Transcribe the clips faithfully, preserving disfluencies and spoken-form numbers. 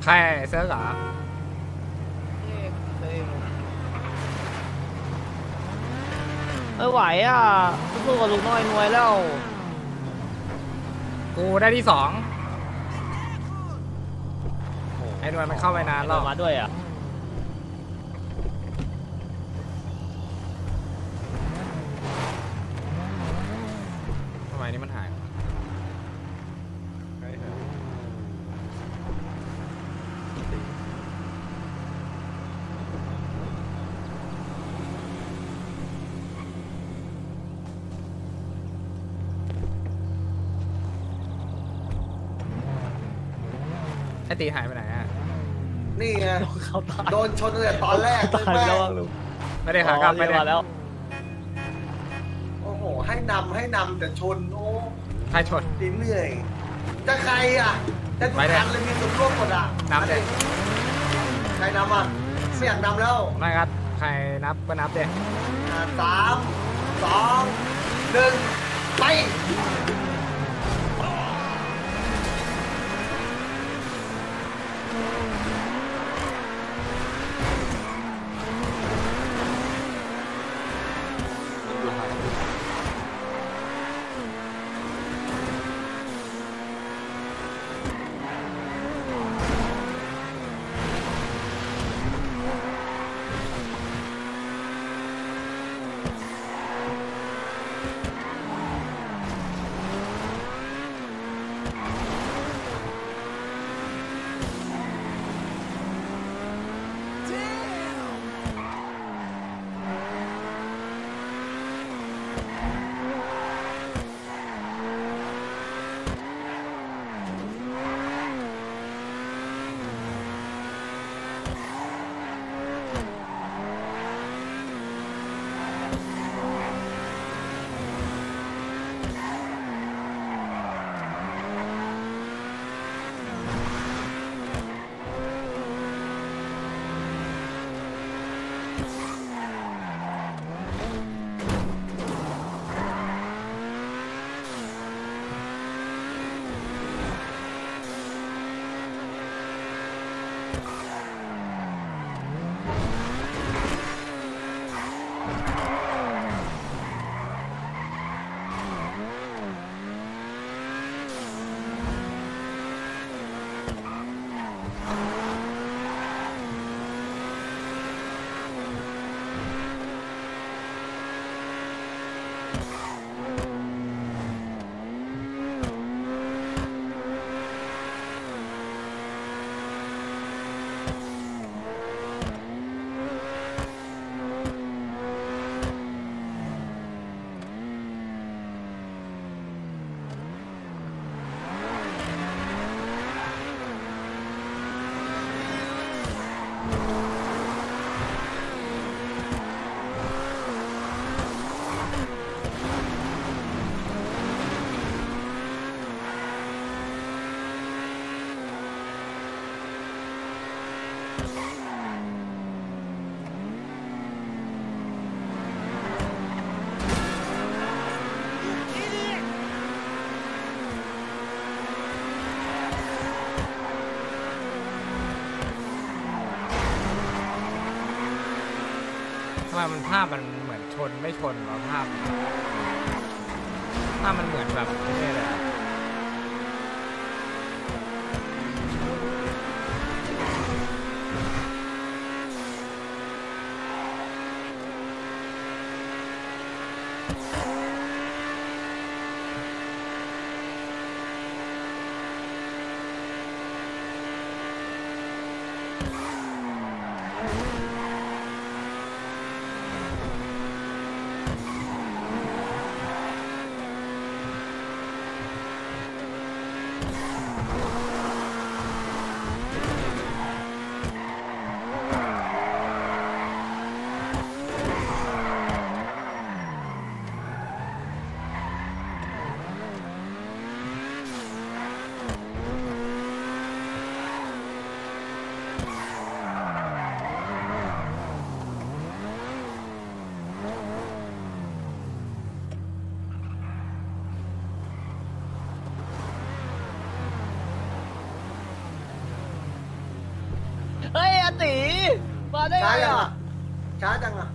ใครเซิร์ฟเหรอไม่ไหวอ่ะสู้กับลุงน้อยนวยแล้วกูได้ที่สองไอ้นวลมันเข้าไปนานแล้วมาด้วยอ่ะทำไมนี่มันหายไอตีหายไปไหนอ่ะนี่ไงโดนชนตั้งแต่ตอนแรกเลยแม่ไม่ได้ขากลับไปแล้วโอ้โหให้นำให้นำแต่ชนโอ้ใครชนตีเหนื่อยจะใครอ่ะจะทุกคันเลยมีส่วนร่วมหมดอ่ะนับเลยใครนำอ่ะไม่อยากนำแล้วไม่ครับใครนับก็นับเลยสามสองหนึ่งไปทำไมมันภาพมันเหมือนชนไม่ชนวะภาพภาพมันเหมือนแบบนี่เลยได้ช้าไงจังอ่ะอ่ะช้าจังอ่ะ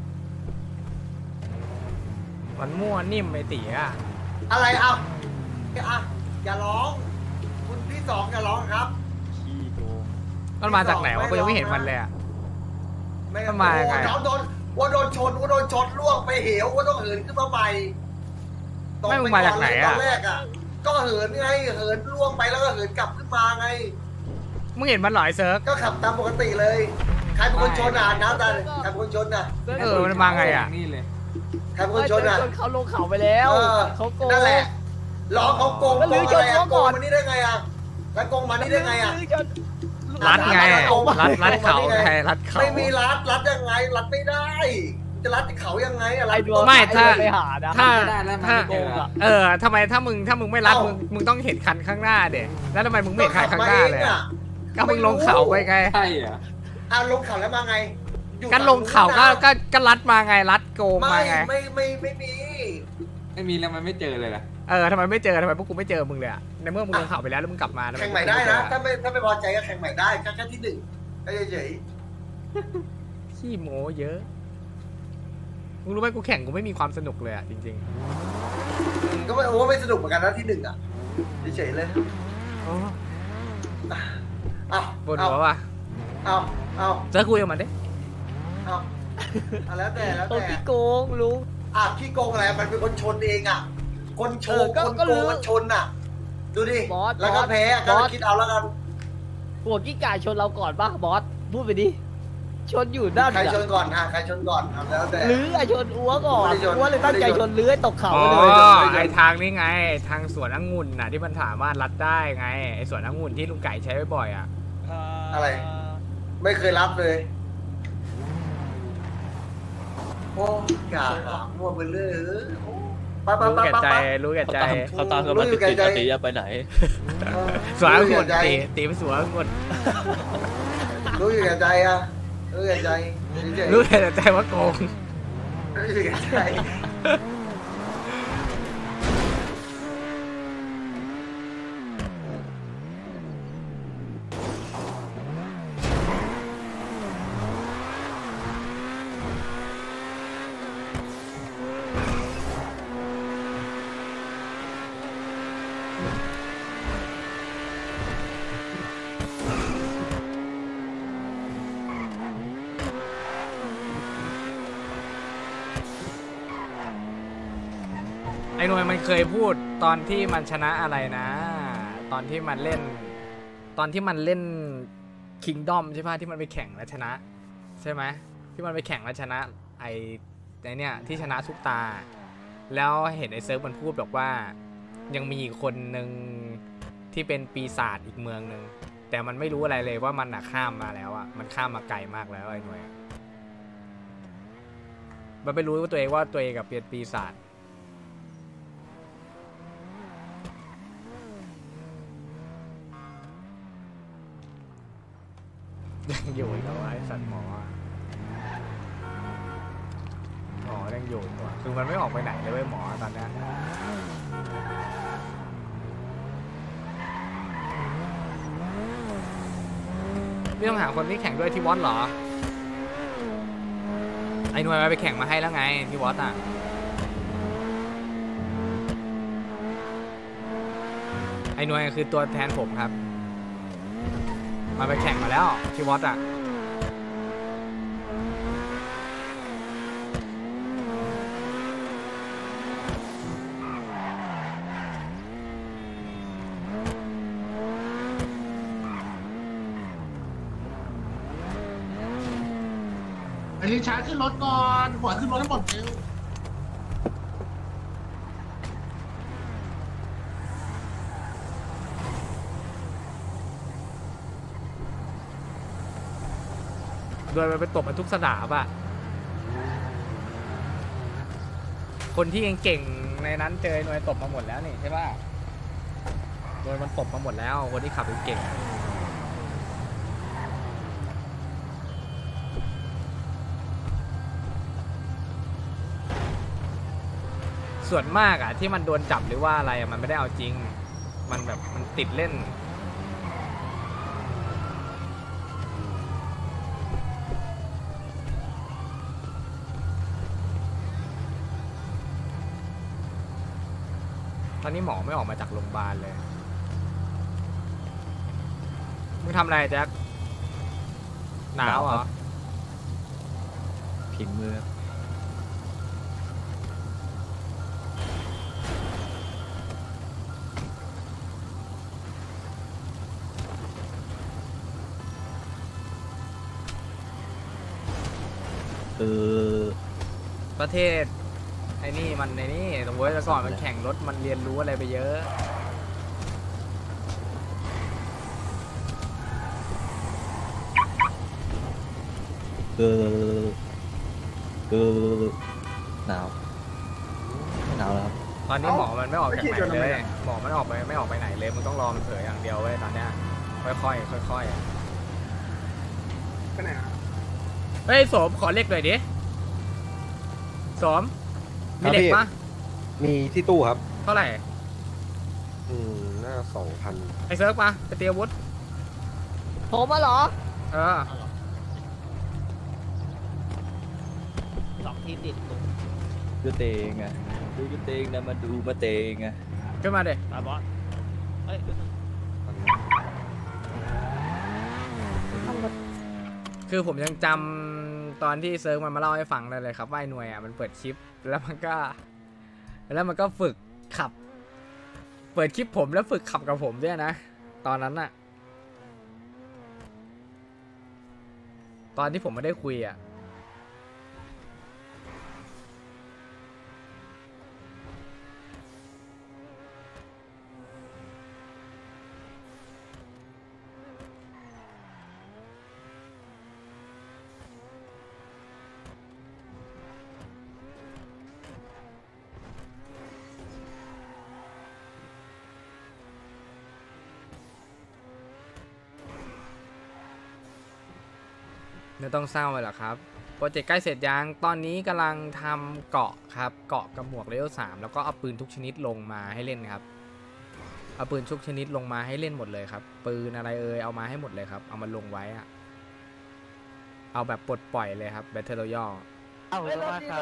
มันมั่วนิ่มไอตีอะอะไรเอาอ่ะอย่าร้องคุณที่สองอย่าร้องครับขี้โกงมันมาจากไหนวะกูยังไม่เห็นมันเลยอะไม่มันมายังไงโอ้โหโดนว่าโดนชนว่าโดนชนล่วงไปเหวว่าต้องเหินขึ้นมาใหม่ตไม่มึงมาจากไหนตอะอนแรกอ่ะก็เหินไงเหินล่วงไปแล้วก็เหินกลับขึ้นมาไงมึงเห็นมันเหรอไอเซิร์ฟก็ขับตามปกติเลยใครเป็นคนชนอ่ะน้ำตาใครเป็นคนชนอ่ะเออมันมาไงอะนี่เลยใครเป็นคนชนอ่ะเขาลงเขาไปแล้วเออเขาโกงนั่นแหละร้องเขาโกงแล้วโกลื้งออะไรชนอ่ะเขาโกก่งอนมันนี่ได้ไงอ่ะแล้วโกงมันนี่ได้ไงอ่ะรัดไงเอามารัดรัดเขาเอามาไงรัดเขาไม่มีรัดรัดยังไงรัดไม่ได้จะรัดเขายังไงอะไรไอ้ดวงไม่ถ้าไปหานะถ้าได้แล้วมันถ้าไม่เจออะเออทำไมถ้ามึงถ้ามึงไม่รัดเอ้ามึมึงมึงต้องเห็นคันข้างหน้าเด็แล้วทำไมมึงไม่เห็นคันข้างหน้าเลยก็อะขับมาเองอะก็มึงลงเขาไปไงใช่เหรออ่ะลงเขาแล้วมาไงอยู่กันลงเขาก็ฝั่งนู้นนะก็ก็รัดมาไงรัดโกงไม่มาไงไม่ไม่ไม่มีไม่มีแล้วมันไม่เจอเลยล่ะเออทำไมไม่เจอทำไมพวกกูไม่เจอมึงเลยอะในเมื่อมึงลงเขาไปแล้วแล้วมึงกลับมาทำแข่งใหม่ได้นะ ถ้าไม่ถ้าไม่พอใจก็แข่งใหม่ได้แค่แค่ที่หนึ่งก็เฉยขี้โม้เยอะมึงรู้ไหมกูแข่งกูไม่มีความสนุกเลยอะจริงๆก็ไม่โอ้ไม่สนุกเหมือนกันนะที่หนึ่งอ่ะเฉยๆเลยๆโอ้เอาบนเอาหัวว่ะเอาเอาเจอคุยกับมันดิเอาเอาแล้วแต่แล้วตรงแต่ที่โกงลุงอ่ะขี้โกงอะไรมันเป็นคนชนเองอ่ะ คนโชเอว์อก็คนก็โกรู้งมันชนอ่ะ ดูดิบอสแล้วก็บอสแพ้ก็บอสคิดเอาแล้วกันหัวกี้ก่าชนเราก่อนป่ะบอสพูดไปดิชนอยู่ด้านใครชนก่อนอ่ะใครชนก่อนเอาแล้วแต่หรือไอชนอัวก่อนไม่ได้ชนอัวเลยตั้งใจชนเลื้อยตกเขาอ๋อไปเลยไอทางนี้ไง ทางสวนองุ่นน่ะที่มันถามว่ารัดได้ไงไอสวนองุ่นที่ลุงไก่ใช้บ่อยๆอ่ะอะไร ไม่เคยรับเลย โอ้กาหามั่วไปเลยเออโอ้ไปไปรู้ไปแก่ไปใจไปรู้แก่ใจเขาตามกันมาติดติดอาติจะไปไหนสวนองุ่นรู้แก่ใจตีตีไปสวนองุ่นรู้อยู่แก่ใจอ่ะรู้แก่ใจเฉยๆรู้แก่ใจว่าโกงรู้อยู่แก่ใจไอ้หน่วยมันเคยพูดตอนที่มันชนะอะไรนะ ตอนที่มันเล่น ตอนที่มันเล่นคิงดอมใช่ป่ะที่มันไปแข่งแล้วชนะ ใช่ไหมที่มันไปแข่งแล้วชนะไอ้ไอ้เนี่ยที่ชนะซุปตา แล้วเห็นไอ้เซิร์ฟมันพูดบอกว่ายังมีอีกคนหนึ่งที่เป็นปีศาจอีกเมืองหนึ่งแต่มันไม่รู้อะไรเลยว่ามันน่ะข้ามมาแล้วอ่ะมันข้ามมาไกลมากแล้วไอ้หน่วยมันไม่รู้ว่าตัวเองว่าตัวเองกับเป็นปีศาจยังอยู่อีกแล้วไอ้สัตว์หมอหมอยังอยู่ตัวคือมันไม่ออกไปไหนเลยเว้ยหมอตอนนี้พี่ต้องหาคนที่แข่งด้วยที่วอตเหรอไอ้หน่วยไปแข่งมาให้แล้วไงที่วอตอ่ะไอ้หน่วยคือตัวแทนผมครับมาไปแข่งมาแล้วที่วอตอ่ะไอ้ลิชาร์ดขึ้นรถก่อนหัวขึ้นรถทั้งหมดเร็วโดยมันไปตบมันทุกสนามอะคนที่เก่งๆในนั้นเจอหน่วยตบมาหมดแล้วนี่ใช่ป่ะโดยมันตบมาหมดแล้วคนที่ขับเก่งส่วนมากอะที่มันโดนจับหรือว่าอะไรอะมันไม่ได้เอาจริงมันแบบมันติดเล่นอนนี้หมอไม่ออกมาจากโรงพยาบาลเลยมึงทำอะไรแจ็คหนาวเหรอพิงมือเออประเทศไอ้นี่มันไอ้นี่แต่เว้ยแต่ก่อนมันแข่งรถมันเรียนรู้อะไรไปเยอะเออเออหนาวหนาวแล้วครับตอนนี้หมอมันไม่ออกจากไหนเลยหมอมันออกไปไม่ออกไปไหนเลยมึงต้องรอมันเผยอย่างเดียวเว้ยตอนเนี้ยค่อยๆค่อยๆไปไหนอ่ะเฮ้ยสมขอเลขหน่อยดิสมมีเหล็กปะมีที่ตู้ครับเท่าไหร่อืมน่าสองพันไอเซิร์ฟปะไปเตรียมอาวุธผมมาเหรอเออสองทีมติดลุงดูเตงอ่ะดูกระเตงนะมาดูมาเตงอ่ะขึ้นมาเด็ตาบอสเฮ้ยคือผมยังจำตอนที่เซิร์ฟมันมาเล่าให้ฟังได้เลยครับว่าไอ้หน่วยอ่ะมันเปิดคลิปแล้วมันก็ แล้วมันก็ฝึกขับ เปิดคลิปผมแล้วฝึกขับกับผมด้วยนะตอนนั้นน่ะตอนที่ผมไม่ได้คุยอ่ะไม่ต้องเศร้าเลยหรอครับโปรเจกต์ใกล้เสร็จยังตอนนี้กำลังทำเกาะครับเกาะกระหมวกเลเวลสามแล้วก็เอาปืนทุกชนิดลงมาให้เล่นครับเอาปืนทุกชนิดลงมาให้เล่นหมดเลยครับปืนอะไรเอ่ยเอามาให้หมดเลยครับเอามาลงไว้อะเอาแบบปลดปล่อยเลยครับ Battle Royale เอาเลยครับ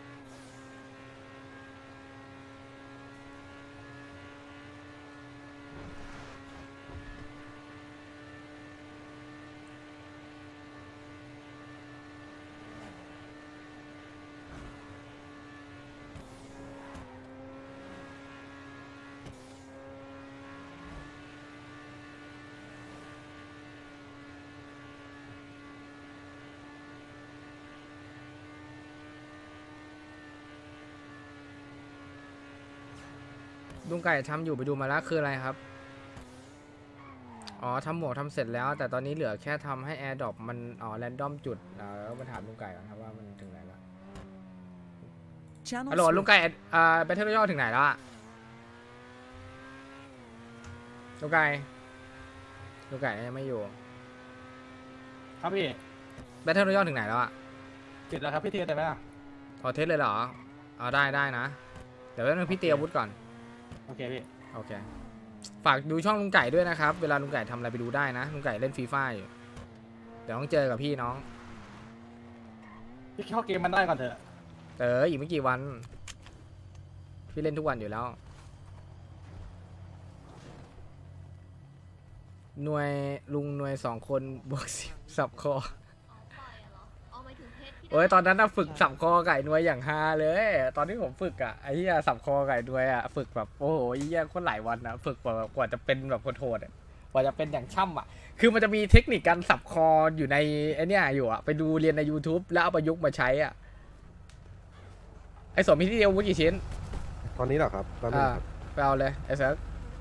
ลุงไก่ทำอยู่ไปดูมาแล้วคืออะไรครับอ๋อทำหมวกทำเสร็จแล้วแต่ตอนนี้เหลือแค่ทำให้ AirDrop มันอ๋อแรนดอมจุดแล้วมาถามลุงไก่ก่อนครับว่ามันถึงไหนแล้วฮัลโหลลุงไก่อ่าแบทเทิลย่อถึงไหนแล้วอะลุงไก่ลุงไก่ยังไม่อยู่ครับพี่แบทเทิลย่อถึงไหนแล้วอะติดแล้วครับพี่เทียนได้ไหมล่ะพอเทสเลยเหรอเอาได้ได้นะเดี๋ยวแป๊บนึงพี่เตรียมอาวุธก่อนโอเคพี่โอเคฝากดูช่องลุงไก่ด้วยนะครับเวลาลุงไก่ทำอะไรไปดูได้นะลุงไก่เล่นฟรีไฟร์อยู่เดี๋ยวต้องเจอกับพี่น้องพี่เข้าเกมมันได้ก่อนเถอะเอออีกไม่กี่วันพี่เล่นทุกวันอยู่แล้วหน่วยลุงหน่วยสองคนบวกสิบสับคอโอ้ยตอนนั้นน่ะฝึกสับคอไก่หน่วยอย่างฮาเลยตอนที่ผมฝึกอ่ะไอ้เหี้ยสับคอไก่หน่วยอ่ะฝึกแบบโอ้โหไอ้เหี้ยโคตรหลายวันนะฝึกกว่ากว่าจะเป็นแบบโหดๆอ่ะกว่าจะเป็นอย่างช่ำอ่ะคือมันจะมีเทคนิคการสับคออยู่ในไอ้เนี่ยอยู่อ่ะไปดูเรียนใน YouTube แล้วเอาประยุกต์มาใช้อ่ะไอ้สมพี่ที่เดียววุ้กี่ชิ้นตอนนี้เหรอครับตอนนี้อ่าครับไปเอาเลยไอ้เซิร์ฟ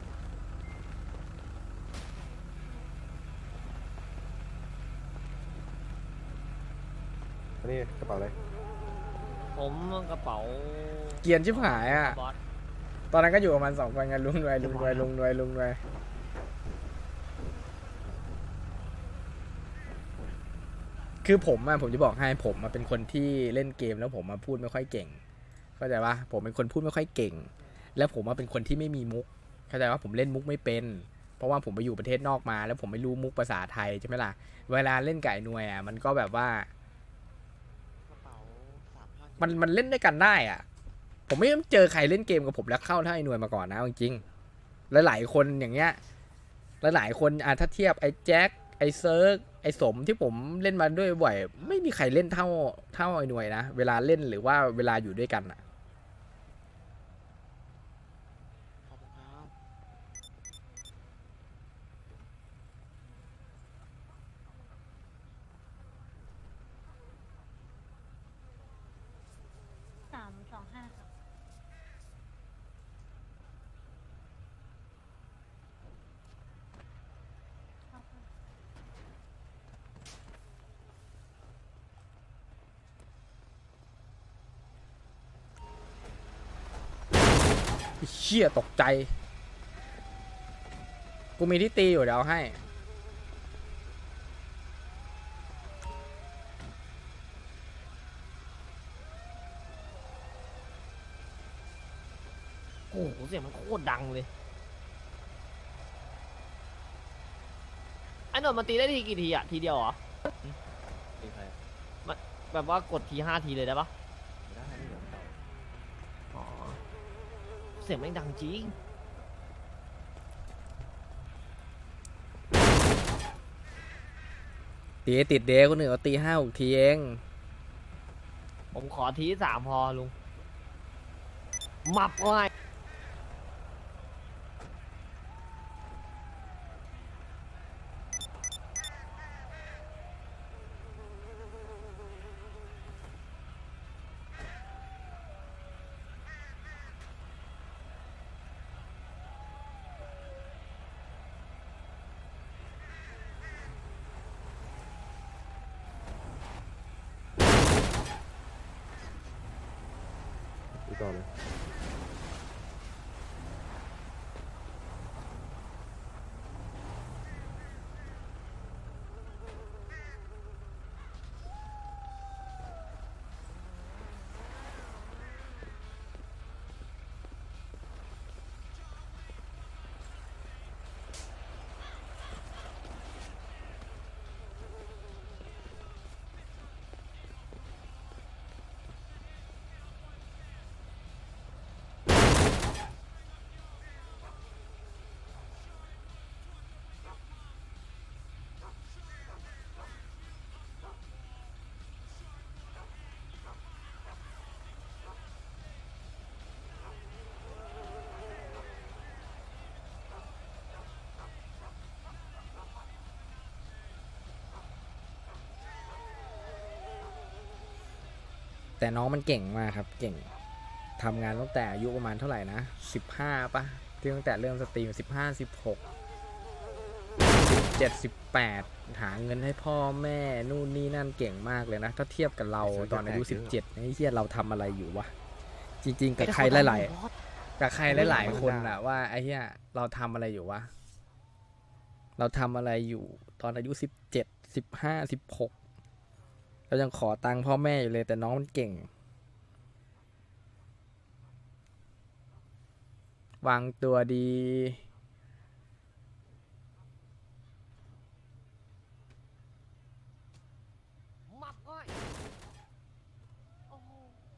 อันนี้กระเป๋าอะไรผมกระเป๋าเกรียนชิบหายอ่ะบอสตอนนั้นก็อยู่ประมาณสองคนกันลุงรวยลุงรวยลุงรวยลุงรวยคือผมอะผมจะบอกให้ผมมาเป็นคนที่เล่นเกมแล้วผมมาพูดไม่ค่อยเก่งเข้าใจปะผมเป็นคนพูดไม่ค่อยเก่งแล้วผมมาเป็นคนที่ไม่มีมุกเข้าใจว่าผมเล่นมุกไม่เป็นเพราะว่าผมไปอยู่ประเทศนอกมาแล้วผมไม่รู้มุกภาษาไทยใช่ไหมล่ะเวลาเล่นไก่หน่วยอ่ะมันก็แบบว่ามันมันเล่นด้วยกันได้อ่ะผมไม่เจอใครเล่นเกมกับผมแล้วเข้าเท่าไอ้หน่วยมาก่อนนะจริงๆหลายๆคนอย่างเงี้ยหลายๆคนอ่ะถ้าเทียบไอ้แจ็คไอ้เซิร์กไอ้สมที่ผมเล่นมาด้วยบ่อยไม่มีใครเล่นเท่าเท่าไอ้หน่วยนะเวลาเล่นหรือว่าเวลาอยู่ด้วยกันอะสามสองห้าค่ะเชี่ยตกใจกูมีที่ตีอยู่เดี๋ยวเอาให้โอ้โหเสียงมันโคตรดังเลยไอ้หน่วยมันตีได้ทีกี่ทีอะทีเดียวเหรอตีใครอะแบบว่ากดทีห้าทีเลยได้ปะไม่ได้ไม่เหลือเต่าอ๋อเสียงแม่งดังจริงตีติดเดย์คนหนึ่งเอาตีห้าหกทีเองผมขอทีสามพอลุงมับง่ายดูต่อเลยแต่น้องมันเก่งมากครับเก่งทำงานตั้งแต่อายุประมาณเท่าไหร่นะสิบห้าปะที่ตั้งแต่เริ่มสตรีมสิบห้าสิบหกสิบเจ็ดสิบแปดหาเงินให้พ่อแม่นู่นนี่นั่นเก่งมากเลยนะถ้าเทียบกับเราตอนอายุสิบเจ็ดไอ้เหี้ยเราทำอะไรอยู่วะจริงๆกับใครหลายๆกับใครหลายๆคนอะว่าไอ้เหี้ยเราทำอะไรอยู่วะเราทำอะไรอยู่ตอนอายุสิบเจ็ดสิบห้าสิบหกเรายังขอตังค์พ่อแม่อยู่เลยแต่น้องมันเก่งวางตัวดีมับง่ายโอ้โห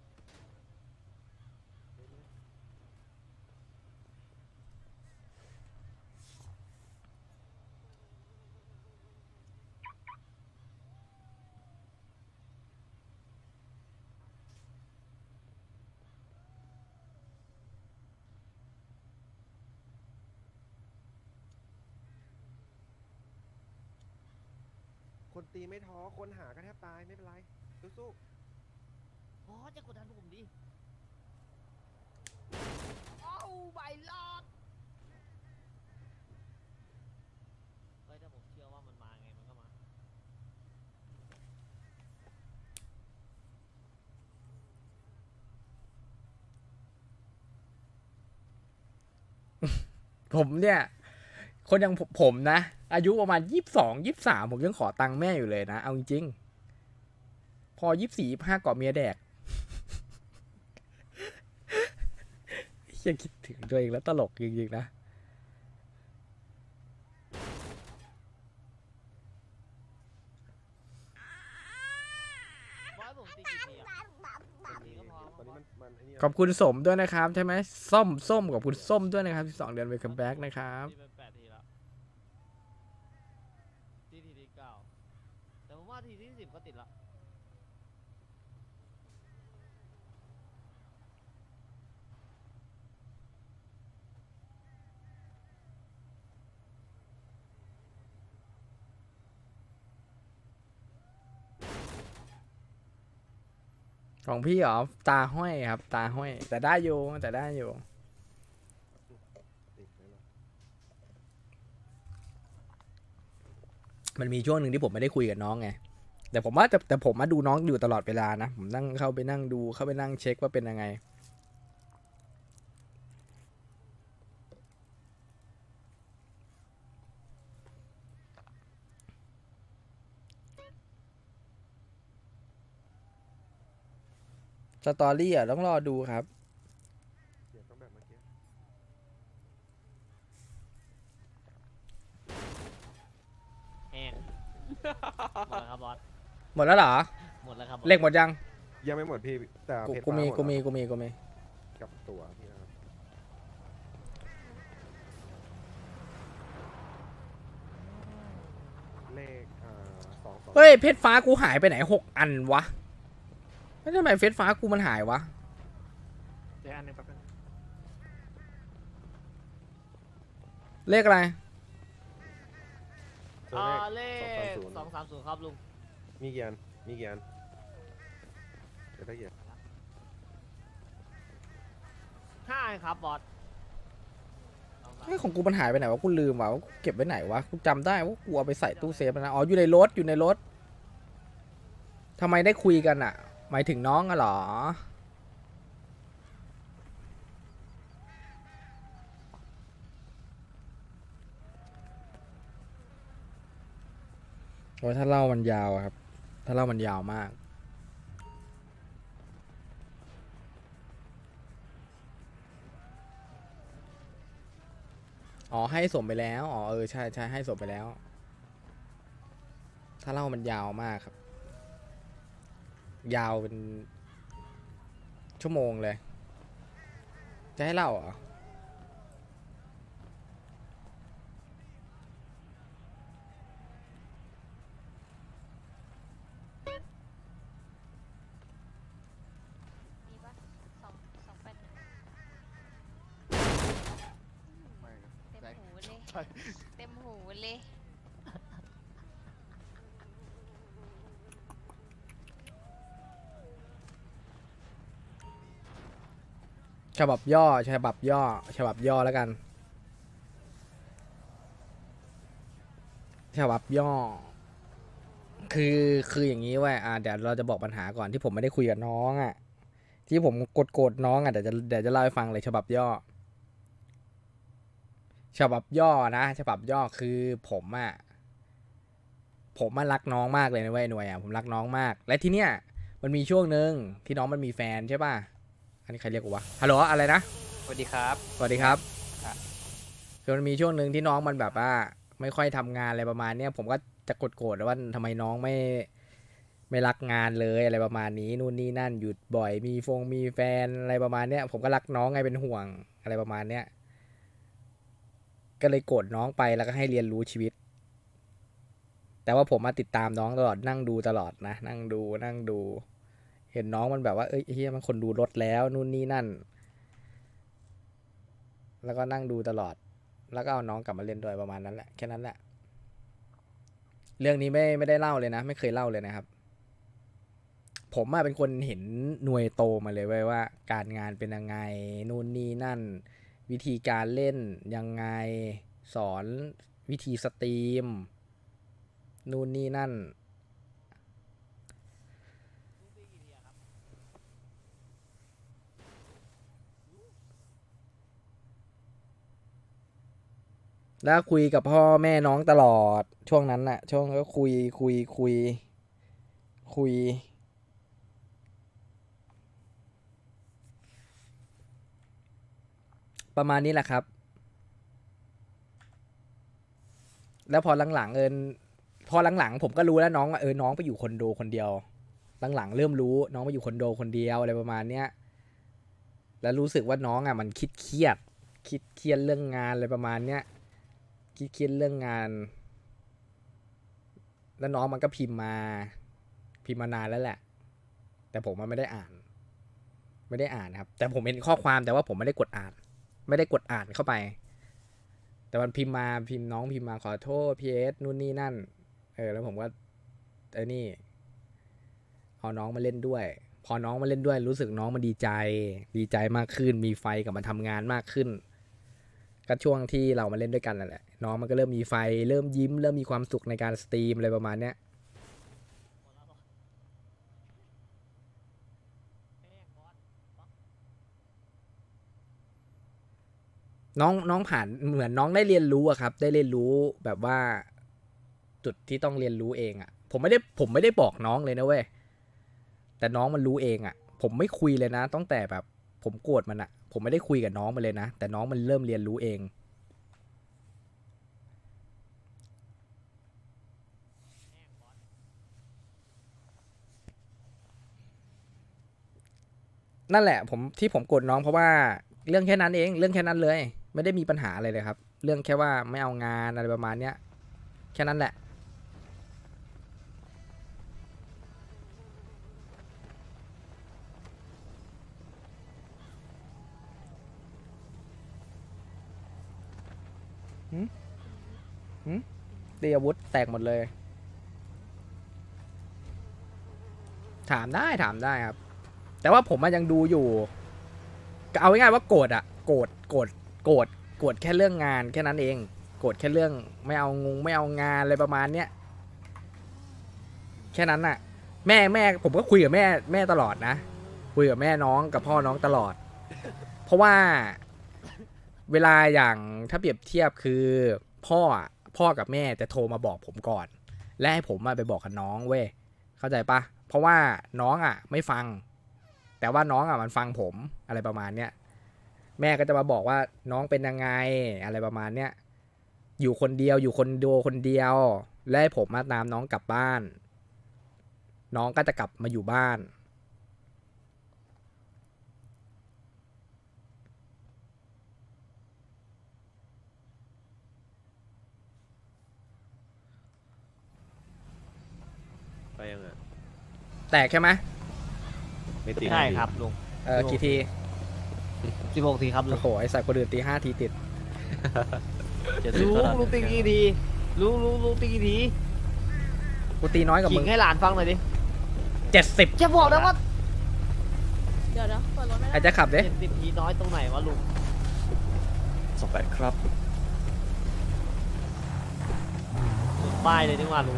คนตีไม่ท้อคนหาก็แทบตายไม่เป็นไรสู้โอ้จะกดดันผมดิโอ้ใบลอดเฮ้ยถ้าผมเชื่อว่ามันมาไงมันก็มาผมเนี่ยคนอย่างผมผมนะอายุประมาณยี่สิบสองยี่สิบสามผมยังขอตังค์แม่อยู่เลยนะเอาจริงๆพอยี่สิบสี่ยี่สิบห้าก่อเมียแดก ยังคิดถึงตัวเองแล้วตลกจริงๆนะบอยผมตีกี่ทีอะตีก็พอๆตอนนี้มันมันไอ้นี่ขอบคุณสมด้วยนะครับใช่ไหมส้มส้มขอบคุณส้มด้วยนะครับสิบสองเดือน welcome back นะครับที่เป็นแปดทีแล้วที่ทีที่เก้าแต่ผมว่าทีที่สิบก็ติดละของพี่เหรอตาห้อยครับตาห้อยแต่ได้อยู่แต่ได้อยู่ติดไว้หรอมันมีช่วงหนึ่งที่ผมไม่ได้คุยกับน้องไงแต่ผมว่าแต่แต่ผมมาดูน้องอยู่ตลอดเวลานะผมนั่งเข้าไปนั่งดูเข้าไปนั่งเช็คว่าเป็นยังไงสตอรี่อ่ะต้องรอดูครับเดี๋ยวต้องแบบเมื่อกี้แห้งหมดแล้วครับบอสหมดแล้วเหรอหมดแล้วครับบอสเลขหมดยังยังไม่หมดพี่แต่กูเพชรกูมีฟ้าหดกูมีแล้วกูมีกูมีกับตัวพี่นะครับเลขอ่าสองสองเฮ้ยเพชรฟ้ากูหายไปไหนหกอันวะไม่ทำไมเพชรฟ้ากูมันหายวะเดี๋ยวอันหนึงแป๊บนึงเลขอะไรตัวอ่าเลเลขขสสออง งสาสาม มศูนย์ครับลุงมีกี่อันมีกี่อันเดี๋ยวได้กี่อันห้าครับบอสไอ้ยของกูมันหายไปไหนวะกูลืมว่ะว่ากูเก็บไว้ไหนวะกูจำได้ว่ากูเอาไปใส่ตู้เซฟแล้วนะอ๋ออยู่ในรถอยู่ในรถทำไมได้คุยกันอ่ะ หมายถึงน้องอะเหรอโอ้ยถ้าเล่ามันยาวอะครับ ถ้าเล่ามันยาวมากอ๋อให้สมไปแล้วอ๋อเออใช่ใช่ให้สมไปแล้ว ถ้าเล่ามันยาวมากครับ ยาวเป็นชั่วโมงเลย จะให้เล่าเหรอมีปะสองสองแปดหนึ่งเต็มหูเลย เต็มหูเลยฉบับย่อฉบับย่อฉบับย่อแล้วกัน ฉบับย่อ คือคืออย่างนี้เว้ยอ่าเดี๋ยวเราจะบอกปัญหาก่อนที่ผมไม่ได้คุยกับน้องอ่ะ ที่ผมกดโกรธน้องอ่ะเดี๋ยวจะเดี๋ยวจะเล่าให้ฟังเลยฉบับย่อ ฉบับย่อนะฉบับย่อคือผมอ่ะผมมารักน้องมากเลยนะเว้ยหน่วยอ่ะผมรักน้องมาก และทีเนี้ยมันมีช่วงหนึ่งที่น้องมันมีแฟนใช่ป่ะอันนี้ใครเรียกกูวะฮัลโหลอะไรนะสวัสดีครับสวัสดีครับครับคือมันมีช่วงหนึ่งที่น้องมันแบบว่า ไม่ค่อยทำงานอะไรประมาณเนี้ยผมก็จะกดโกรธว่าทำไมน้องไม่ไม่รักงานเลยอะไรประมาณนี้นู่นนี่นั่นหยุดบ่อยมีฟงมีแฟนอะไรประมาณเนี้ยผมก็รักน้องไงเป็นห่วงอะไรประมาณเนี้ยก็เลยโกรธน้องไปแล้วก็ให้เรียนรู้ชีวิต แต่ว่าผมมาติดตามน้องตลอดนั่งดูตลอดนะนั่งดูนั่งดู เห็นน้องมันแบบว่าเอ้ยเฮียมันคนดูรถแล้วนู่นนี่นั่น แล้วก็นั่งดูตลอด แล้วก็เอาน้องกลับมาเล่นด้วยประมาณนั้นแหละแค่นั้นแหละ เรื่องนี้ไม่ไม่ได้เล่าเลยนะ ไม่เคยเล่าเลยนะครับ ผมอะเป็นคนเห็นหน่วยโตมาเลยเว้ยว่า การงานเป็นยังไงนู่นนี่นั่น วิธีการเล่นยังไงสอนวิธีสตรีมนู่นนี่นั่น แล้วคุยกับพ่อแม่น้องตลอดช่วงนั้นน่ะ ช่วงก็คุยคุยคุยคุย ประมาณนี้แหละครับ แล้วพอหลังๆเอินพอหลังๆผมก็รู้แล้วน้องว่าเออน้องไปอยู่คอนโดคนเดียวหลังๆเริ่มรู้น้องไปอยู่คอนโดคนเดียวอะไรประมาณเนี้ยแล้วรู้สึกว่าน้องอ่ะมันคิดเครียดคิดเครียดเรื่องงานอะไรประมาณเนี้ยคิดเครียดเรื่องงานแล้วน้องมันก็พิมพ์มาพิมพ์มานานแล้วแหละแต่ผมมันไม่ได้อ่านไม่ได้อ่านครับแต่ผมเห็นข้อความแต่ว่าผมไม่ได้กดอ่านไม่ได้กดอ่านเข้าไปแต่มันพิมพ์มาพิมพ์น้องพิมพ์มาขอโทษพีเอสนู่นนี่นั่นเออแล้วผมก็ไอ้นี่เอาน้องมาเล่นด้วยพอน้องมาเล่นด้วยรู้สึกน้องมันดีใจดีใจมากขึ้นมีไฟกับมาทำงานมากขึ้นก็ช่วงที่เรามาเล่นด้วยกันนั่นแหละน้องมันก็เริ่มมีไฟเริ่มยิ้มเริ่มมีความสุขในการสตรีมอะไรประมาณเนี้ยน้องน้องผ่านเหมือนน้องได้เรียนรู้อะครับได้เรียนรู้แบบว่าจุดที่ต้องเรียนรู้เองอะผมไม่ได้ผมไม่ได้บอกน้องเลยนะเว้ยแต่น้องมันรู้เองอะผมไม่คุยเลยนะตั้งแต่แบบผมโกรธมันอะผมไม่ได้คุยกับน้องมันเลยนะแต่น้องมันเริ่มเรียนรู้เองนั่นแหละผมที่ผมโกรธน้องเพราะว่าเรื่องแค่นั้นเองเรื่องแค่นั้นเลยไม่ได้มีปัญหาอะไรเลยครับเรื่องแค่ว่าไม่เอางานอะไรประมาณเนี้ยแค่นั้นแหละหืมหืมตีอาวุธแตกหมดเลยถามได้ถามได้ครับแต่ว่าผมมันยังดูอยู่เอาง่ายๆว่าโกรธอะโกรธโกรธโกรธโกรธแค่เรื่องงานแค่นั้นเองโกรธแค่เรื่องไม่เอางงไม่เอางานอะไรประมาณเนี้ยแค่นั้นน่ะแม่แม่ผมก็คุยกับแม่แม่ตลอดนะคุยกับแม่น้องกับพ่อน้องตลอดเพราะว่าเวลาอย่างถ้าเปรียบเทียบคือพ่อพ่อกับแม่จะโทรมาบอกผมก่อนและให้ผมมาไปบอกกับน้องเว้ยเข้าใจปะเพราะว่าน้องอ่ะไม่ฟังแต่ว่าน้องอ่ะมันฟังผมอะไรประมาณเนี้ยแม่ก็จะมาบอกว่าน้องเป็นยังไงอะไรประมาณเนี้ยอยู่คนเดียวอยู่คนโดคนเดียวและให้ผมมาตามน้องกลับบ้านน้องก็จะกลับมาอยู่บ้านไปยังไงแตกใช่ไหมไม่ติดใช่ครับลุงเออกี่ทีสิบหกทีครับลุโอ้งโหไอสัตว์คนอื่นตีห้าทีติดลุงลุงตีกี่ทีลุงลุงลุงตีกี่ทีกูตีน้อยกับขิมึงงให้หลานฟังหน่อยดิเจ็ดสิบจะบอกนะว่าเดี๋ยวเดี๋ยวเปิดรถไม่อาได้จจะขับเด้เจ็ดสิบทีน้อยตรงไหนวะลุงสองแปดครับป้ายเลยดีกว่าลุง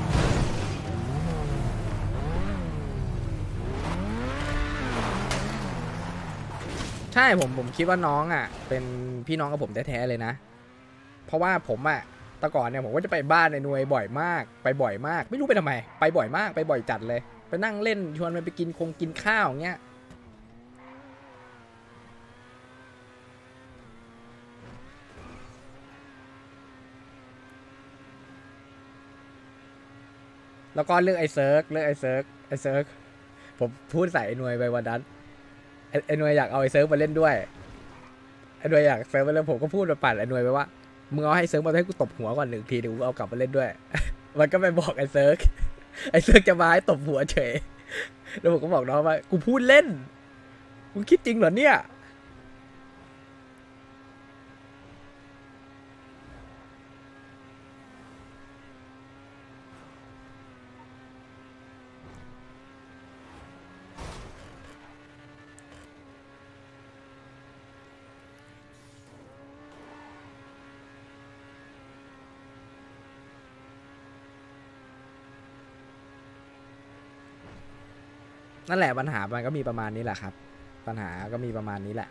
ใช่ผมผมคิดว่าน้องอ่ะเป็นพี่น้องกับผมแท้ๆเลยนะเพราะว่าผมอ่ะแต่ก่อนเนี่ยผมก็จะไปบ้านในหน่วยบ่อยมากไปบ่อยมากไม่รู้ไปทำไมไปบ่อยมากไปบ่อยจัดเลยไปนั่งเล่นชวนมันไปกินคงกินข้าวอย่างเงี้ยแล้วก็เลือกไอ้เซิร์กเลือกไอ้เซิร์กไอ้เซิร์กผมพูดใส่ไอ้หน่วยไปวันนั้นไอ้ไอ้หน่วยอยากเอาไอ้เซิร์กมาเล่นด้วยไอ้หน่วยอยากเซิร์กมาเล่นผมก็พูดมาปั่นไอ้หน่วยไปว่ามึงเอาให้เซิร์กมาให้กูตบหัวก่อนหนึ่งทีเดี๋ยวกูเอากลับมาเล่นด้วย มันก็ไปบอกไอ้เซิร์กไอ้เซิร์กจะมาให้ตบหัวเฉยแล้วผมก็บอกน้องว่ากูพูดเล่นมึงคิดจริงเหรอเนี่ยนั่นแหละปัญหามันก็มีประมาณนี้แหละครับปัญหาก็มีประมาณนี้แหละ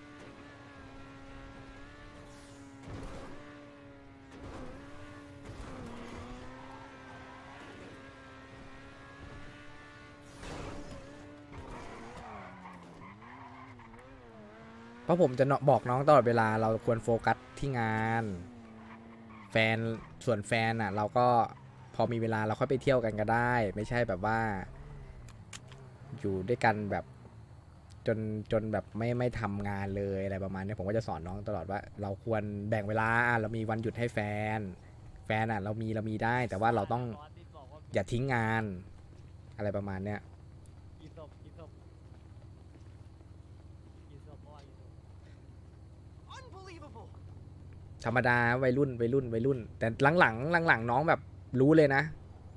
เพราะผมจะบอกน้องตลอดเวลาเราควรโฟกัสที่งานแฟนส่วนแฟนอ่ะเราก็พอมีเวลาเราค่อยไปเที่ยวกันก็ได้ไม่ใช่แบบว่าอยู่ด้วยกันแบบจนจนแบบไม่ไม่ทำงานเลยอะไรประมาณนี้ผมก็จะสอนน้องตลอดว่า เราควรแบ่งเวลาเรามีวันหยุดให้แฟน แฟนอ่ะเรามีเรามีได้ แต่ว่าเราต้องอย่าทิ้งงานอะไรประมาณเนี้ยธรรมดาวัยรุ่นวัยรุ่นวัยรุ่น แต่หลังๆหลังๆน้องแบบรู้เลยนะ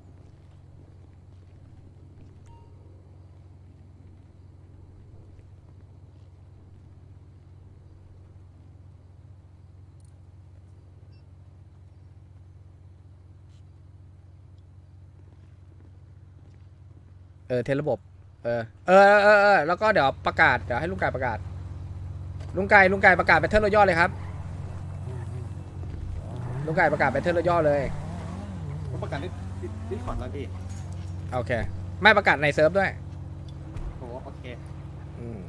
เออเทระบบเออเออเออเออแล้วก็เดี๋ยวประกาศเดี๋ยวให้ลุงไก่ประกาศลุงไก่ลุงไก่ประกาศแบตเทิลรอย่อเลยครับลุงไก่ประกาศแบตเทิลรอย่อเลยผมประกาศที่ที่ขอดแล้วพี่โอเคไม่ประกาศในเซิร์ฟด้วยโอ้โอเคอืม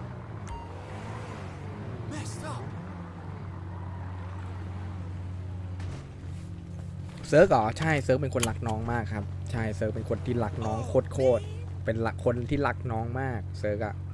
เซิร์ฟเหรอใช่เซิร์ฟเป็นคนรักน้องมากครับใช่เซิร์ฟเป็นคนที่รักน้องโคตรโคตรเป็นหลักคนที่รักน้องมากเซิร์ฟอะ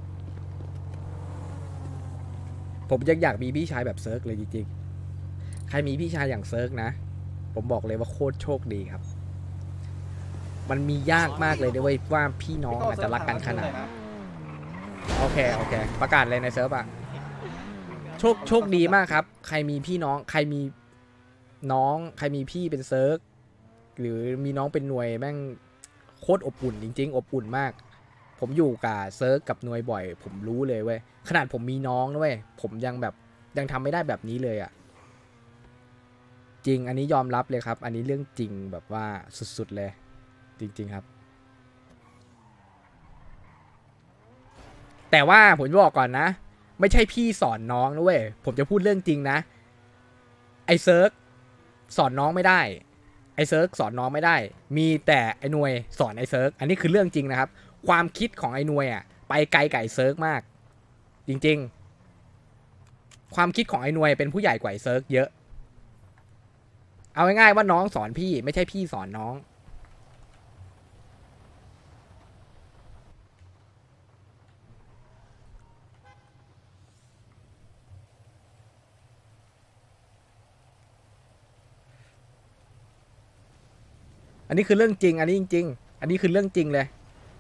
ผมยังอยากมีพี่ชายแบบเซิร์ฟเลยจริงๆใครมีพี่ชายอย่างเซิร์ฟนะผมบอกเลยว่าโคตรโชคดีครับมันมียากมากเลยด้วยว่าพี่น้องอาจจะรักกันขนาดโอเคโอเคประกาศเลยในเซิร์ฟอะโชคโชคดีมากครับใครมีพี่น้องใครมีน้องใครมีพี่เป็นเซิร์ฟหรือมีน้องเป็นหน่วยแม่งโคตรอบอุ่นจริงๆอบอุ่นมากผมอยู่กับเซิร์ฟกับหน่วยบ่อยผมรู้เลยเว้ยขนาดผมมีน้องด้วยผมยังแบบยังทำไม่ได้แบบนี้เลยอะจริงอันนี้ยอมรับเลยครับอันนี้เรื่องจริงแบบว่าสุดๆเลยจริงๆครับแต่ว่าผมจะบอกก่อนนะไม่ใช่พี่สอนน้องนะเว้ยผมจะพูดเรื่องจริงนะไอเซิร์ฟสอนน้องไม่ได้ไอเซิร์ฟสอนน้องไม่ได้มีแต่ไอหน่วยสอนไอเซิร์ฟอันนี้คือเรื่องจริงนะครับความคิดของไอหน่วยอ่ะไปไกลกับไอเซิร์ฟมากจริงๆความคิดของไอหน่วยเป็นผู้ใหญ่กว่าไอเซิร์ฟเยอะเอาง่ายๆว่าน้องสอนพี่ไม่ใช่พี่สอนน้องอันนี้คือเรื่องจริงอันนี้จริงๆอันนี้คือเรื่องจริงเลย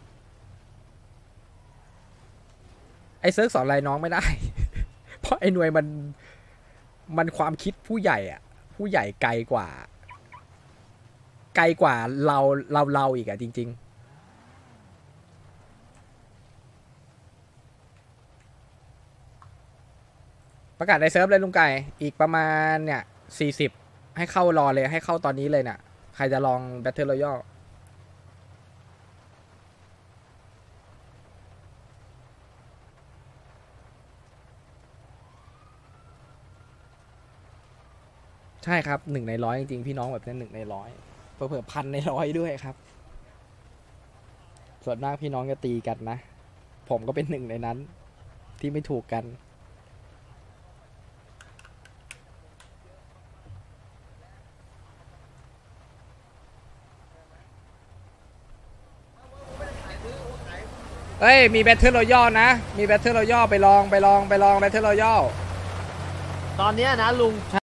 ไอเซิร์ฟสอนอะไรน้องไม่ได้ เพราะไอหน่วยมันมันความคิดผู้ใหญ่อะผู้ใหญ่ไกลกว่าไกลกว่าเราเราเราอีกอะจริงๆประกาศในเซิร์ฟเลยลุงไก่อีกประมาณเนี่ยสี่สิบให้เข้ารอเลยให้เข้าตอนนี้เลยเนี่ยใครจะลอง Battle Royale ใช่ครับหนึ่งในร้อยจริงๆพี่น้องแบบนี้หนึ่งในร้อยเผื่อๆพันในร้อยด้วยครับส่วนมากพี่น้องจะตีกันนะผมก็เป็นหนึ่งในนั้นที่ไม่ถูกกันเอ้ยมี Battle Royale นะมี Battle Royale ไปลองไปลองไปลอง Battle Royale ตอนเนี้ยนะลุง